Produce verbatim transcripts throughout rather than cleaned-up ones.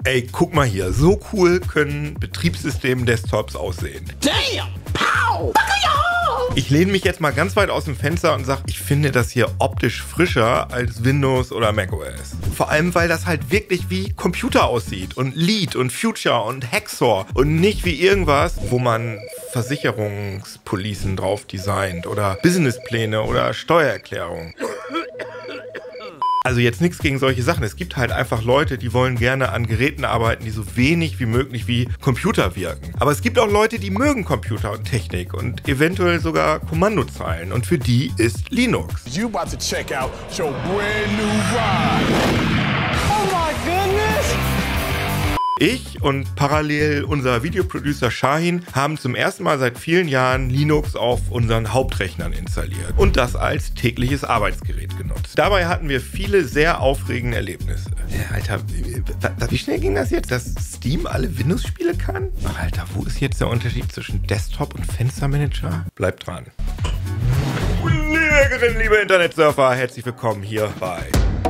Ey, guck mal hier, so cool können Betriebssystem-Desktops aussehen. Damn! Pow! Ich lehne mich jetzt mal ganz weit aus dem Fenster und sage, ich finde das hier optisch frischer als Windows oder macOS. Vor allem, weil das halt wirklich wie Computer aussieht und Lead und Future und Hacksaw und nicht wie irgendwas, wo man Versicherungspolicen drauf designt oder Businesspläne oder Steuererklärungen. Also jetzt nichts gegen solche Sachen. Es gibt halt einfach Leute, die wollen gerne an Geräten arbeiten, die so wenig wie möglich wie Computer wirken. Aber es gibt auch Leute, die mögen Computer und Technik und eventuell sogar Kommandozeilen. Und für die ist Linux. You about to check out your brand new ride. Oh my goodness! Ich und parallel unser Videoproducer Shahin haben zum ersten Mal seit vielen Jahren Linux auf unseren Hauptrechnern installiert und das als tägliches Arbeitsgerät genutzt. Dabei hatten wir viele sehr aufregende Erlebnisse. Ja, Alter, wie schnell ging das jetzt, dass Steam alle Windows-Spiele kann? Ach, Alter, wo ist jetzt der Unterschied zwischen Desktop und Fenstermanager? Bleibt dran. Liebe Hackerinnen, liebe Internetsurfer, herzlich willkommen hier bei...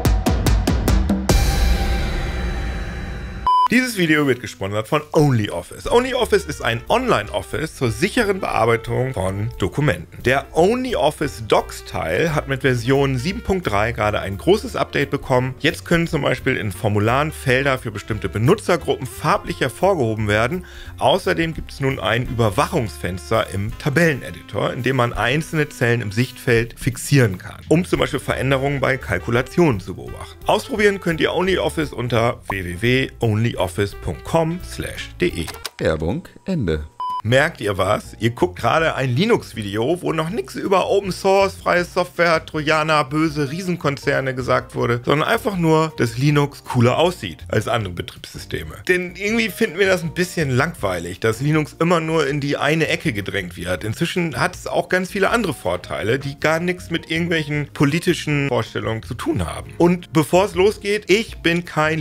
Dieses Video wird gesponsert von OnlyOffice. OnlyOffice ist ein Online-Office zur sicheren Bearbeitung von Dokumenten. Der OnlyOffice Docs-Teil hat mit Version sieben Punkt drei gerade ein großes Update bekommen. Jetzt können zum Beispiel in Formularen Felder für bestimmte Benutzergruppen farblich hervorgehoben werden. Außerdem gibt es nun ein Überwachungsfenster im Tabelleneditor, in dem man einzelne Zellen im Sichtfeld fixieren kann, um zum Beispiel Veränderungen bei Kalkulationen zu beobachten. Ausprobieren könnt ihr OnlyOffice unter w w w punkt onlyoffice punkt com slash de. Werbung Ende. Merkt ihr was? Ihr guckt gerade ein Linux-Video, wo noch nichts über Open Source, freie Software, Trojaner, böse Riesenkonzerne gesagt wurde, sondern einfach nur, dass Linux cooler aussieht als andere Betriebssysteme. Denn irgendwie finden wir das ein bisschen langweilig, dass Linux immer nur in die eine Ecke gedrängt wird. Inzwischen hat es auch ganz viele andere Vorteile, die gar nichts mit irgendwelchen politischen Vorstellungen zu tun haben. Und bevor es losgeht, ich bin kein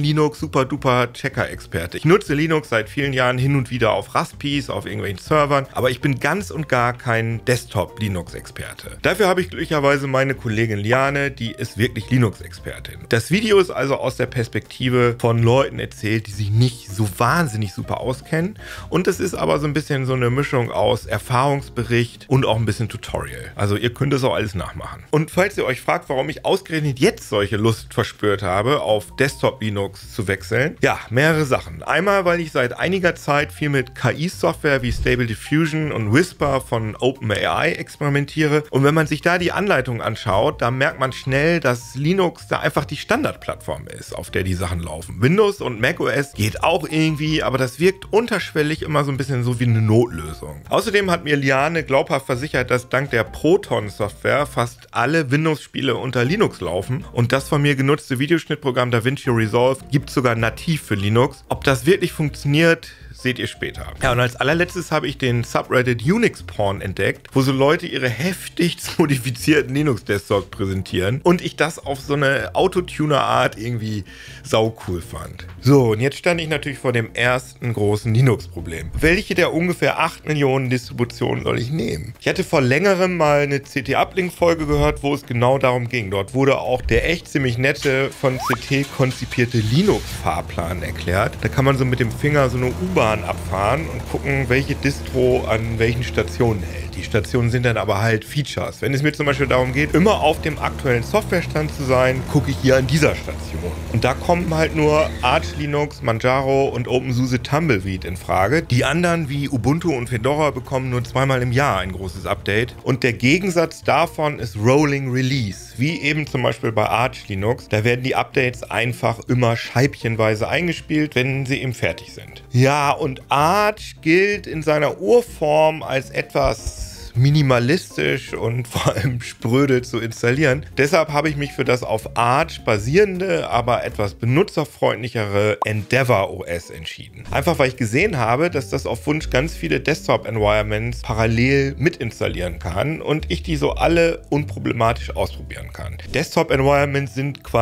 Linux-Super-Duper-Checker-Experte. Ich nutze Linux seit vielen Jahren hin und wieder auf Raspis, auf irgendwelchen Servern, aber ich bin ganz und gar kein Desktop-Linux-Experte. Dafür habe ich glücklicherweise meine Kollegin Liane, die ist wirklich Linux-Expertin. Das Video ist also aus der Perspektive von Leuten erzählt, die sich nicht so wahnsinnig super auskennen, und es ist aber so ein bisschen so eine Mischung aus Erfahrungsbericht und auch ein bisschen Tutorial. Also ihr könnt es auch alles nachmachen. Und falls ihr euch fragt, warum ich ausgerechnet jetzt solche Lust verspürt habe, auf Desktop-Linux zu wechseln, ja, mehrere Sachen. Einmal, weil ich seit einiger Zeit viel mit K I-Software wie Stable Diffusion und Whisper von OpenAI experimentiere. Und wenn man sich da die Anleitung anschaut, dann merkt man schnell, dass Linux da einfach die Standardplattform ist, auf der die Sachen laufen. Windows und macOS geht auch irgendwie, aber das wirkt unterschwellig immer so ein bisschen so wie eine Notlösung. Außerdem hat mir Liane glaubhaft versichert, dass dank der Proton-Software fast alle Windows-Spiele unter Linux laufen, und das von mir genutzte Videoschnittprogramm DaVinci Resolve gibt es sogar nativ für Linux. Ob das wirklich funktioniert, seht ihr später. Ja, und als allerletztes habe ich den Subreddit Unix Porn entdeckt, wo so Leute ihre heftigst modifizierten Linux-Desktops präsentieren und ich das auf so eine Autotuner-Art irgendwie saucool fand. So, und jetzt stand ich natürlich vor dem ersten großen Linux-Problem. Welche der ungefähr acht Millionen Distributionen soll ich nehmen? Ich hatte vor längerem mal eine C T-Uplink-Folge gehört, wo es genau darum ging. Dort wurde auch der echt ziemlich nette, von C T konzipierte Linux-Fahrplan erklärt. Da kann man so mit dem Finger so eine U-Bahn abfahren und gucken, welche Distro an welchen Stationen hält. Die Stationen sind dann aber halt Features. Wenn es mir zum Beispiel darum geht, immer auf dem aktuellen Softwarestand zu sein, gucke ich hier an dieser Station. Und da kommen halt nur Arch Linux, Manjaro und OpenSUSE Tumbleweed in Frage. Die anderen wie Ubuntu und Fedora bekommen nur zweimal im Jahr ein großes Update. Und der Gegensatz davon ist Rolling Release, wie eben zum Beispiel bei Arch Linux. Da werden die Updates einfach immer scheibchenweise eingespielt, wenn sie eben fertig sind. Ja, und Arch gilt in seiner Urform als etwas minimalistisch und vor allem spröde zu installieren. Deshalb habe ich mich für das auf Arch basierende, aber etwas benutzerfreundlichere Endeavour O S entschieden. Einfach weil ich gesehen habe, dass das auf Wunsch ganz viele Desktop-Environments parallel mitinstallieren kann und ich die so alle unproblematisch ausprobieren kann. Desktop-Environments sind quasi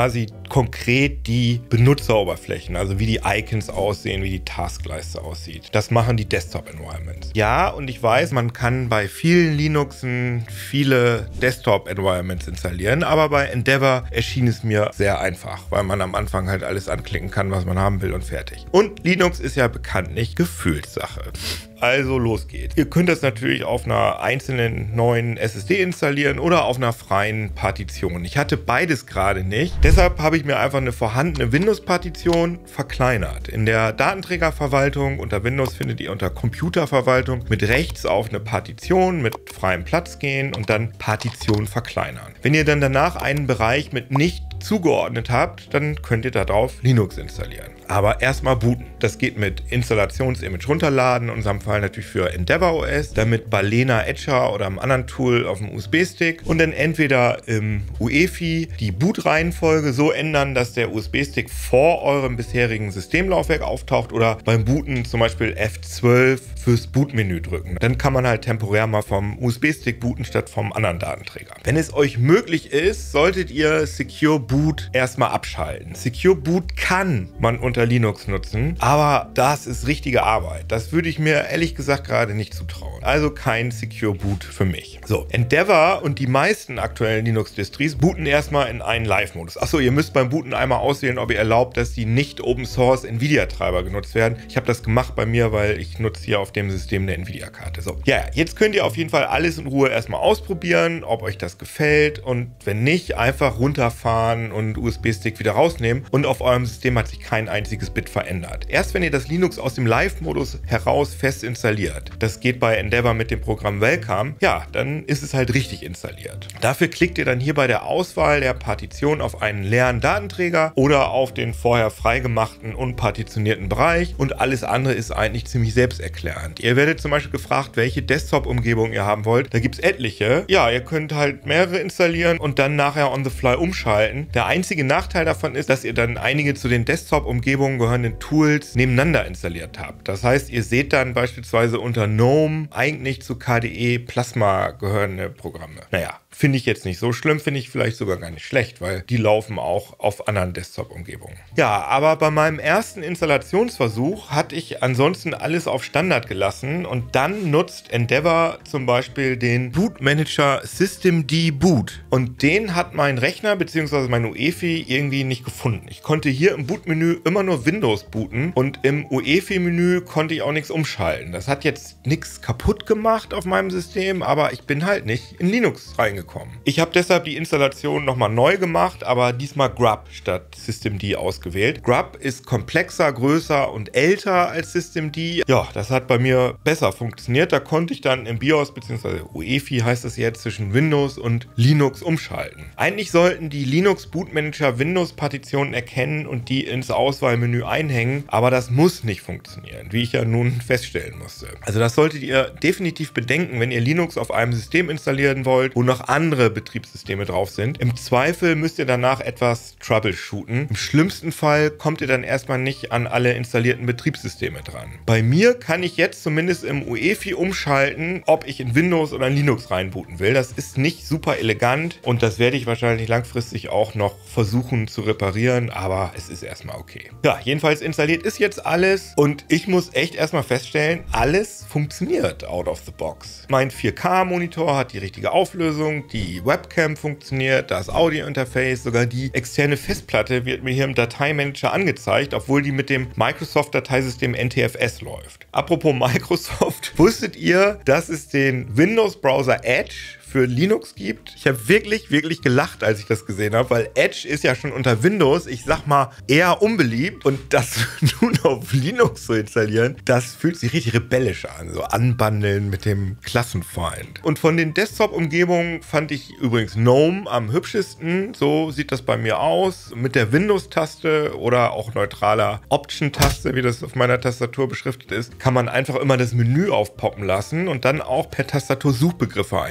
konkret die Benutzeroberflächen, also wie die Icons aussehen, wie die Taskleiste aussieht. Das machen die Desktop-Environments. Ja, und ich weiß, man kann bei vielen Linuxen viele Desktop-Environments installieren, aber bei Endeavour erschien es mir sehr einfach, weil man am Anfang halt alles anklicken kann, was man haben will und fertig. Und Linux ist ja bekanntlich Gefühlssache. Also los geht's. Ihr könnt das natürlich auf einer einzelnen neuen S S D installieren oder auf einer freien Partition. Ich hatte beides gerade nicht. Deshalb habe ich mir einfach eine vorhandene Windows-Partition verkleinert. In der Datenträgerverwaltung unter Windows findet ihr unter Computerverwaltung mit rechts auf eine Partition mit freiem Platz gehen und dann Partition verkleinern. Wenn ihr dann danach einen Bereich mit nicht zugeordnet habt, dann könnt ihr darauf Linux installieren. Aber erstmal booten. Das geht mit Installationsimage runterladen, in unserem Fall natürlich für Endeavour O S, dann mit Balena Etcher oder einem anderen Tool auf dem U S B-Stick und dann entweder im U E F I die Bootreihenfolge so ändern, dass der U S B-Stick vor eurem bisherigen Systemlaufwerk auftaucht oder beim Booten zum Beispiel F zwölf fürs Bootmenü drücken. Dann kann man halt temporär mal vom U S B-Stick booten statt vom anderen Datenträger. Wenn es euch möglich ist, solltet ihr Secure Boot erstmal abschalten. Secure Boot kann man unter Linux nutzen, aber das ist richtige Arbeit. Das würde ich mir ehrlich gesagt gerade nicht zutrauen. Also kein Secure Boot für mich. So, Endeavour und die meisten aktuellen Linux-Distries booten erstmal in einen Live-Modus. Achso, ihr müsst beim Booten einmal auswählen, ob ihr erlaubt, dass die nicht Open-Source Nvidia-Treiber genutzt werden. Ich habe das gemacht bei mir, weil ich nutze hier auf dem System eine Nvidia-Karte. So, ja, jetzt könnt ihr auf jeden Fall alles in Ruhe erstmal ausprobieren, ob euch das gefällt und wenn nicht, einfach runterfahren und U S B-Stick wieder rausnehmen und auf eurem System hat sich kein einziges Bit verändert. Erst wenn ihr das Linux aus dem Live-Modus heraus fest installiert, das geht bei Endeavour mit dem Programm Welcome, ja, dann ist es halt richtig installiert. Dafür klickt ihr dann hier bei der Auswahl der Partition auf einen leeren Datenträger oder auf den vorher freigemachten und partitionierten Bereich und alles andere ist eigentlich ziemlich selbsterklärend. Ihr werdet zum Beispiel gefragt, welche Desktop-Umgebung ihr haben wollt. Da gibt es etliche. Ja, ihr könnt halt mehrere installieren und dann nachher on the fly umschalten. Der einzige Nachteil davon ist, dass ihr dann einige zu den Desktop-Umgebungen gehörenden Tools nebeneinander installiert habt. Das heißt, ihr seht dann beispielsweise unter GNOME eigentlich zu K D E Plasma gehörende Programme. Naja, finde ich jetzt nicht so schlimm, finde ich vielleicht sogar gar nicht schlecht, weil die laufen auch auf anderen Desktop-Umgebungen. Ja, aber bei meinem ersten Installationsversuch hatte ich ansonsten alles auf Standard gelassen und dann nutzt Endeavour zum Beispiel den Bootmanager Systemd Boot und den hat mein Rechner bzw. mein U E F I irgendwie nicht gefunden. Ich konnte hier im Bootmenü immer nur Windows booten und im U E F I-Menü konnte ich auch nichts umschalten. Das hat jetzt nichts kaputt gemacht auf meinem System, aber ich bin halt nicht in Linux reingekommen. Ich habe deshalb die Installation nochmal neu gemacht, aber diesmal Grub statt Systemd ausgewählt. Grub ist komplexer, größer und älter als Systemd. Ja, das hat bei mir besser funktioniert. Da konnte ich dann im BIOS bzw. U E F I heißt es jetzt zwischen Windows und Linux umschalten. Eigentlich sollten die Linux Bootmanager Windows-Partitionen erkennen und die ins Auswahlmenü einhängen, aber das muss nicht funktionieren, wie ich ja nun feststellen musste. Also das solltet ihr definitiv bedenken, wenn ihr Linux auf einem System installieren wollt, wo noch andere Betriebssysteme drauf sind. Im Zweifel müsst ihr danach etwas troubleshooten. Im schlimmsten Fall kommt ihr dann erstmal nicht an alle installierten Betriebssysteme dran. Bei mir kann ich jetzt zumindest im U E F I umschalten, ob ich in Windows oder in Linux reinbooten will. Das ist nicht super elegant und das werde ich wahrscheinlich langfristig auch noch versuchen zu reparieren, aber es ist erstmal okay. Ja, jedenfalls installiert ist jetzt alles und ich muss echt erstmal feststellen, alles funktioniert out of the box. Mein vier K Monitor hat die richtige Auflösung, die Webcam funktioniert, das Audio-Interface, sogar die externe Festplatte wird mir hier im Dateimanager angezeigt, obwohl die mit dem Microsoft-Dateisystem N T F S läuft. Apropos Microsoft, wusstet ihr, dass es den Windows-Browser Edge für Linux gibt? Ich habe wirklich, wirklich gelacht, als ich das gesehen habe, weil Edge ist ja schon unter Windows, ich sag mal, eher unbeliebt und das nun auf Linux zu installieren, das fühlt sich richtig rebellisch an, so anbandeln mit dem Klassenfeind. Und von den Desktop-Umgebungen fand ich übrigens GNOME am hübschesten, so sieht das bei mir aus, mit der Windows-Taste oder auch neutraler Option-Taste, wie das auf meiner Tastatur beschriftet ist, kann man einfach immer das Menü aufpoppen lassen und dann auch per Tastatur Suchbegriffe eingeben.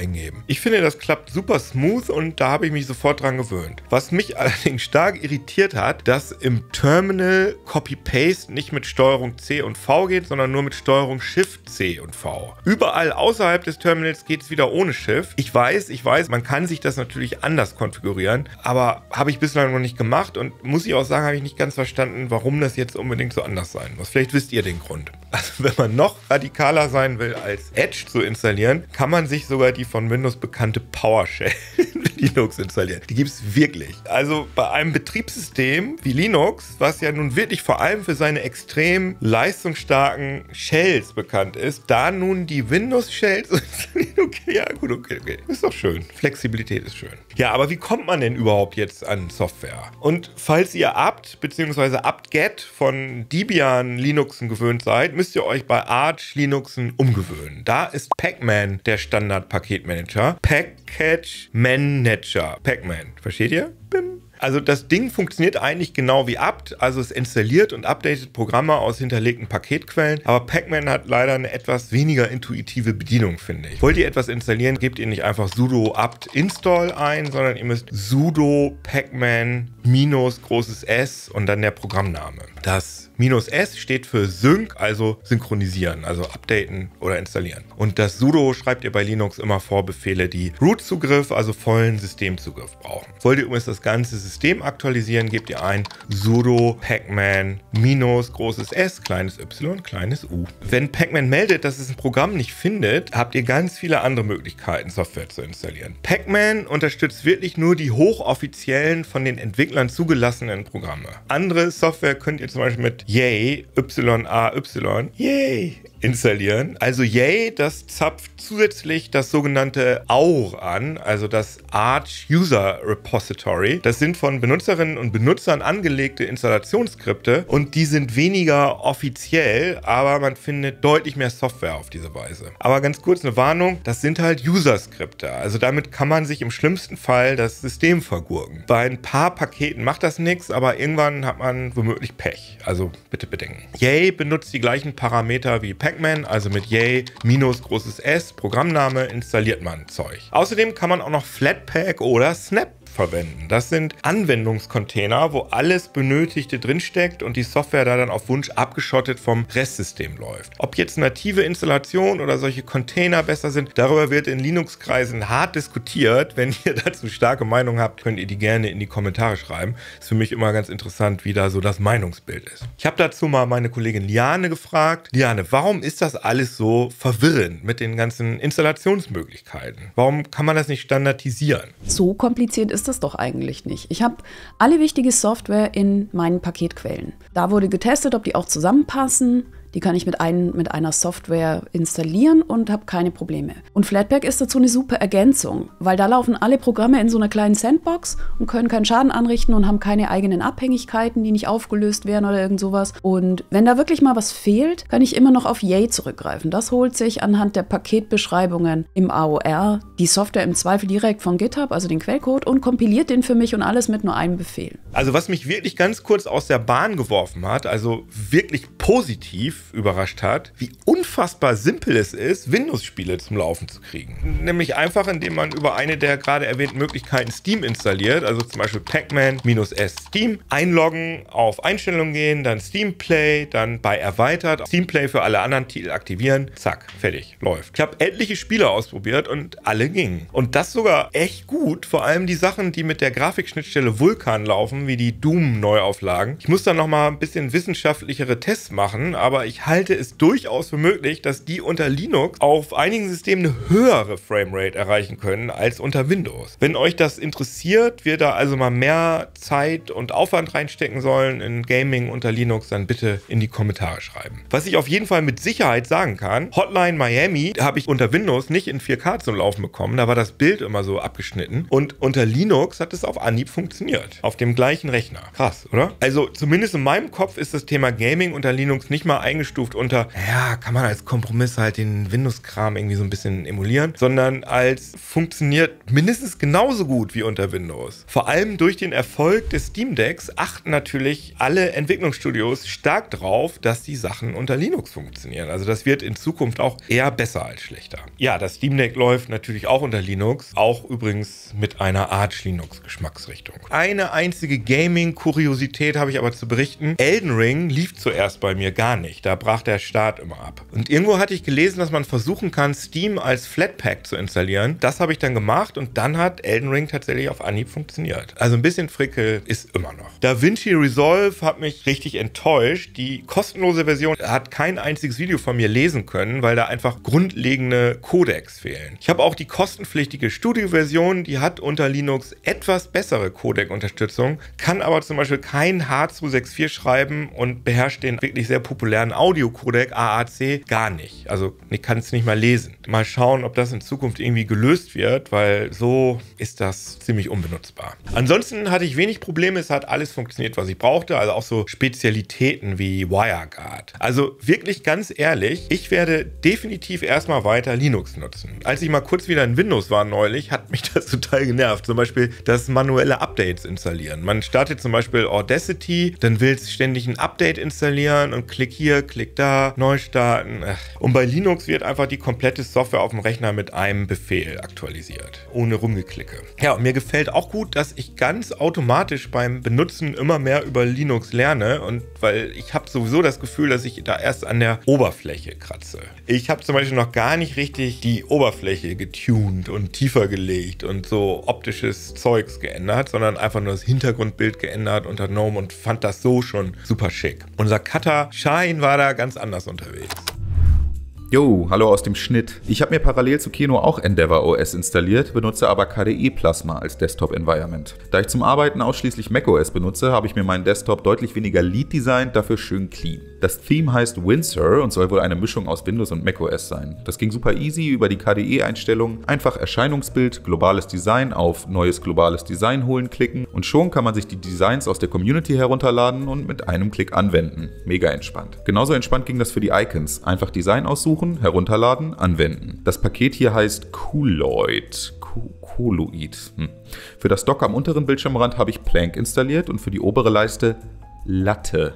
Ich finde, das klappt super smooth und da habe ich mich sofort dran gewöhnt. Was mich allerdings stark irritiert hat, dass im Terminal Copy-Paste nicht mit Steuerung C und V geht, sondern nur mit Steuerung Shift C und V. Überall außerhalb des Terminals geht es wieder ohne Shift. Ich weiß, ich weiß, man kann sich das natürlich anders konfigurieren, aber habe ich bislang noch nicht gemacht und muss ich auch sagen, habe ich nicht ganz verstanden, warum das jetzt unbedingt so anders sein muss. Vielleicht wisst ihr den Grund. Also wenn man noch radikaler sein will, als Edge zu installieren, kann man sich sogar die von Windows bekannte PowerShell in Linux installieren. Die gibt es wirklich. Also bei einem Betriebssystem wie Linux, was ja nun wirklich vor allem für seine extrem leistungsstarken Shells bekannt ist, da nun die Windows-Shells installieren, okay, ja gut, okay, okay. Ist doch schön. Flexibilität ist schön. Ja, aber wie kommt man denn überhaupt jetzt an Software? Und falls ihr apt bzw. apt-get von Debian Linuxen gewöhnt seid, müsst ihr euch bei Arch Linuxen umgewöhnen. Da ist Pacman der Standard-Paketmanager. Package Manager. Pacman. Versteht ihr? Bim. Also das Ding funktioniert eigentlich genau wie apt, also es installiert und updatet Programme aus hinterlegten Paketquellen, aber Pacman hat leider eine etwas weniger intuitive Bedienung, finde ich. Wollt ihr etwas installieren, gebt ihr nicht einfach sudo apt install ein, sondern ihr müsst sudo pacman minus großes S und dann der Programmname. Das minus S steht für Sync, also synchronisieren, also updaten oder installieren. Und das sudo schreibt ihr bei Linux immer vor Befehle, die Root-Zugriff, also vollen Systemzugriff brauchen. Wollt ihr übrigens das ganze System aktualisieren, gebt ihr ein sudo pacman minus großes S, kleines Y, kleines U. Wenn Pacman meldet, dass es ein Programm nicht findet, habt ihr ganz viele andere Möglichkeiten, Software zu installieren. Pacman unterstützt wirklich nur die hochoffiziellen, von den Entwicklern zugelassenen Programme. Andere Software könnt ihr zum Beispiel mit Yay, Y A Y, Yay, installieren. Also Yay, das zapft zusätzlich das sogenannte A U R an, also das Arch User Repository. Das sind von Benutzerinnen und Benutzern angelegte Installationsskripte und die sind weniger offiziell, aber man findet deutlich mehr Software auf diese Weise. Aber ganz kurz eine Warnung, das sind halt User-Skripte, also damit kann man sich im schlimmsten Fall das System vergurken. Bei ein paar Paketen macht das nichts, aber irgendwann hat man womöglich Pech, also bitte bedenken. Yay benutzt die gleichen Parameter wie Pacman, also mit Yay minus großes S, Programmname, installiert man Zeug. Außerdem kann man auch noch Flatpak oder Snap verwenden. Das sind Anwendungscontainer, wo alles Benötigte drinsteckt und die Software da dann auf Wunsch abgeschottet vom Restsystem läuft. Ob jetzt native Installation oder solche Container besser sind, darüber wird in Linux-Kreisen hart diskutiert. Wenn ihr dazu starke Meinung habt, könnt ihr die gerne in die Kommentare schreiben. Ist für mich immer ganz interessant, wie da so das Meinungsbild ist. Ich habe dazu mal meine Kollegin Liane gefragt. Liane, warum ist das alles so verwirrend mit den ganzen Installationsmöglichkeiten? Warum kann man das nicht standardisieren? So kompliziert ist das doch eigentlich nicht. Ich habe alle wichtige Software in meinen Paketquellen. Da wurde getestet, ob die auch zusammenpassen. Die kann ich mit, ein, mit einer Software installieren und habe keine Probleme. Und Flatpak ist dazu eine super Ergänzung, weil da laufen alle Programme in so einer kleinen Sandbox und können keinen Schaden anrichten und haben keine eigenen Abhängigkeiten, die nicht aufgelöst werden oder irgend sowas. Und wenn da wirklich mal was fehlt, kann ich immer noch auf Yay zurückgreifen. Das holt sich anhand der Paketbeschreibungen im A O R die Software im Zweifel direkt von GitHub, also den Quellcode, und kompiliert den für mich und alles mit nur einem Befehl. Also was mich wirklich ganz kurz aus der Bahn geworfen hat, also wirklich positiv überrascht hat, wie unfassbar simpel es ist, Windows-Spiele zum Laufen zu kriegen. Nämlich einfach, indem man über eine der gerade erwähnten Möglichkeiten Steam installiert, also zum Beispiel Pacman-S Steam, einloggen, auf Einstellungen gehen, dann Steam Play, dann bei erweitert, Steam Play für alle anderen Titel aktivieren, zack, fertig, läuft. Ich habe etliche Spiele ausprobiert und alle gingen. Und das sogar echt gut, vor allem die Sachen, die mit der Grafikschnittstelle Vulkan laufen, wie die Doom-Neuauflagen. Ich muss dann nochmal ein bisschen wissenschaftlichere Tests machen, aber ich halte es durchaus für möglich, dass die unter Linux auf einigen Systemen eine höhere Framerate erreichen können als unter Windows. Wenn euch das interessiert, wir da also mal mehr Zeit und Aufwand reinstecken sollen in Gaming unter Linux, dann bitte in die Kommentare schreiben. Was ich auf jeden Fall mit Sicherheit sagen kann, Hotline Miami habe ich unter Windows nicht in vier K zum Laufen bekommen, da war das Bild immer so abgeschnitten und unter Linux hat es auf Anhieb funktioniert. Auf dem gleichen Rechner. Krass, oder? Also zumindest in meinem Kopf ist das Thema Gaming unter Linux nicht mal eigentlich eingestuft unter, ja, kann man als Kompromiss halt den Windows-Kram irgendwie so ein bisschen emulieren, sondern als funktioniert mindestens genauso gut wie unter Windows. Vor allem durch den Erfolg des Steam Decks achten natürlich alle Entwicklungsstudios stark drauf, dass die Sachen unter Linux funktionieren. Also das wird in Zukunft auch eher besser als schlechter. Ja, das Steam Deck läuft natürlich auch unter Linux, auch übrigens mit einer Arch Linux Geschmacksrichtung. Eine einzige Gaming-Kuriosität habe ich aber zu berichten. Elden Ring lief zuerst bei mir gar nicht. Da brach der Start immer ab. Und irgendwo hatte ich gelesen, dass man versuchen kann, Steam als Flatpak zu installieren. Das habe ich dann gemacht und dann hat Elden Ring tatsächlich auf Anhieb funktioniert. Also ein bisschen Frickel ist immer noch. DaVinci Resolve hat mich richtig enttäuscht. Die kostenlose Version hat kein einziges Video von mir lesen können, weil da einfach grundlegende Codecs fehlen. Ich habe auch die kostenpflichtige Studio-Version, die hat unter Linux etwas bessere Codec-Unterstützung, kann aber zum Beispiel kein H zwei sechs vier schreiben und beherrscht den wirklich sehr populären Audio-Codec A A C gar nicht. Also ich kann es nicht mal lesen. Mal schauen, ob das in Zukunft irgendwie gelöst wird, weil so ist das ziemlich unbenutzbar. Ansonsten hatte ich wenig Probleme, es hat alles funktioniert, was ich brauchte, also auch so Spezialitäten wie WireGuard. Also wirklich ganz ehrlich, ich werde definitiv erstmal weiter Linux nutzen. Als ich mal kurz wieder in Windows war neulich, hat mich das total genervt. Zum Beispiel das manuelle Updates installieren. Man startet zum Beispiel Audacity, dann will es ständig ein Update installieren und klick hier, klick da, neu starten. Und bei Linux wird einfach die komplette Software auf dem Rechner mit einem Befehl aktualisiert, ohne Rumgeklicke. Ja, und mir gefällt auch gut, dass ich ganz automatisch beim Benutzen immer mehr über Linux lerne, und weil ich habe sowieso das Gefühl, dass ich da erst an der Oberfläche kratze. Ich habe zum Beispiel noch gar nicht richtig die Oberfläche getuned und tiefer gelegt und so optisches Zeugs geändert, sondern einfach nur das Hintergrundbild geändert unter GNOME und fand das so schon super schick. Unser Cutter Shine war da ganz anders unterwegs. Jo, hallo aus dem Schnitt. Ich habe mir parallel zu Keno auch Endeavour O S installiert, benutze aber K D E Plasma als Desktop-Environment. Da ich zum Arbeiten ausschließlich macOS benutze, habe ich mir meinen Desktop deutlich weniger Lead designt, dafür schön clean. Das Theme heißt Windsor und soll wohl eine Mischung aus Windows und macOS sein. Das ging super easy über die K D E-Einstellungen, einfach Erscheinungsbild, globales Design auf Neues globales Design holen klicken und schon kann man sich die Designs aus der Community herunterladen und mit einem Klick anwenden. Mega entspannt. Genauso entspannt ging das für die Icons. Einfach Design aussuchen, herunterladen, anwenden. Das Paket hier heißt Cooloid. Cooloid. Hm. Für das Dock am unteren Bildschirmrand habe ich Plank installiert und für die obere Leiste Latte.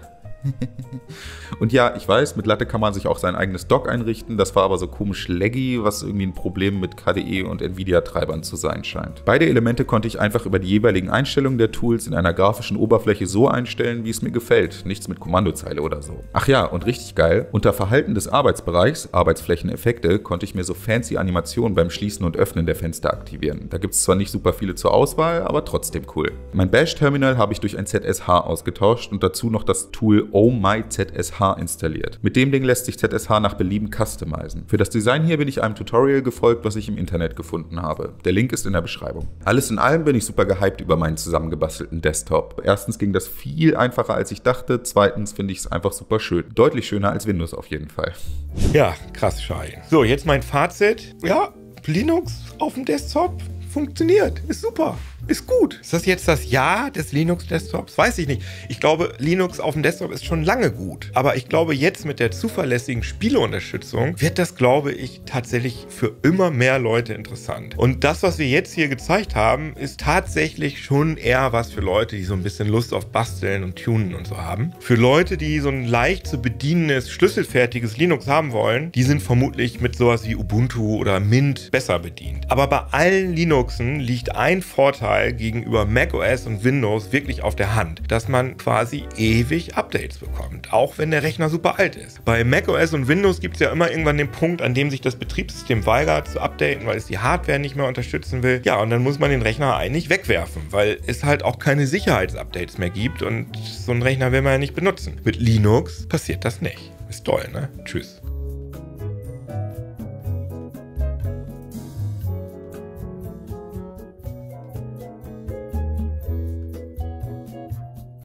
Und ja, ich weiß, mit Latte kann man sich auch sein eigenes Dock einrichten, das war aber so komisch laggy, was irgendwie ein Problem mit K D E und Nvidia-Treibern zu sein scheint. Beide Elemente konnte ich einfach über die jeweiligen Einstellungen der Tools in einer grafischen Oberfläche so einstellen, wie es mir gefällt, nichts mit Kommandozeile oder so. Ach ja, und richtig geil, unter Verhalten des Arbeitsbereichs, Arbeitsflächeneffekte, konnte ich mir so fancy Animationen beim Schließen und Öffnen der Fenster aktivieren. Da gibt es zwar nicht super viele zur Auswahl, aber trotzdem cool. Mein Bash-Terminal habe ich durch ein Z S H ausgetauscht und dazu noch das Tool Oh My Z S H installiert. Mit dem Ding lässt sich Z S H nach Belieben customizen. Für das Design hier bin ich einem Tutorial gefolgt, was ich im Internet gefunden habe. Der Link ist in der Beschreibung. Alles in allem bin ich super gehypt über meinen zusammengebastelten Desktop. Erstens ging das viel einfacher als ich dachte, zweitens finde ich es einfach super schön. Deutlich schöner als Windows auf jeden Fall. Ja, krass, Schein. So, jetzt mein Fazit. Ja, Linux auf dem Desktop funktioniert, ist super. Ist gut. Ist das jetzt das Ja des Linux-Desktops? Weiß ich nicht. Ich glaube, Linux auf dem Desktop ist schon lange gut. Aber ich glaube, jetzt mit der zuverlässigen Spieleunterstützung wird das, glaube ich, tatsächlich für immer mehr Leute interessant. Und das, was wir jetzt hier gezeigt haben, ist tatsächlich schon eher was für Leute, die so ein bisschen Lust auf Basteln und Tunen und so haben. Für Leute, die so ein leicht zu bedienendes, schlüsselfertiges Linux haben wollen, die sind vermutlich mit sowas wie Ubuntu oder Mint besser bedient. Aber bei allen Linuxen liegt ein Vorteil gegenüber macOS und Windows wirklich auf der Hand, dass man quasi ewig Updates bekommt, auch wenn der Rechner super alt ist. Bei macOS und Windows gibt es ja immer irgendwann den Punkt, an dem sich das Betriebssystem weigert zu updaten, weil es die Hardware nicht mehr unterstützen will. Ja, und dann muss man den Rechner eigentlich wegwerfen, weil es halt auch keine Sicherheitsupdates mehr gibt und so einen Rechner will man ja nicht benutzen. Mit Linux passiert das nicht. Ist toll, ne? Tschüss.